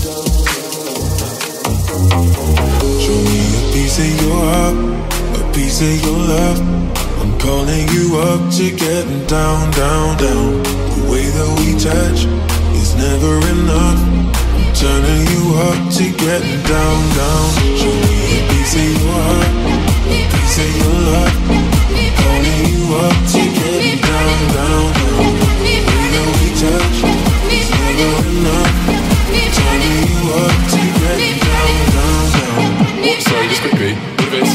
Show me a piece of your heart, a piece of your love. I'm calling you up to getting down, down, down. The way that we touch is never enough. I'm turning you up to getting down, down. Show me a piece of your heart, a piece of your love. I'm calling you up to getting down, down, down. The way that we touch is never enough. I'm turning you up to getting down, down, down. Oops, sorry, just quickly. With this.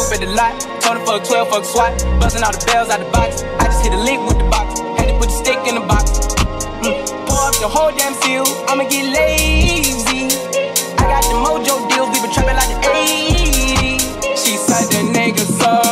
up at the lot. Told her fuck 12, fuck SWAT. Buzzing all the bells out the box. I just hit a link with the box. Had to put the stick in the box. Pour up the whole damn seal. I'ma get lazy. I got the mojo deals. We been trapping like the 80s. She said the nigga so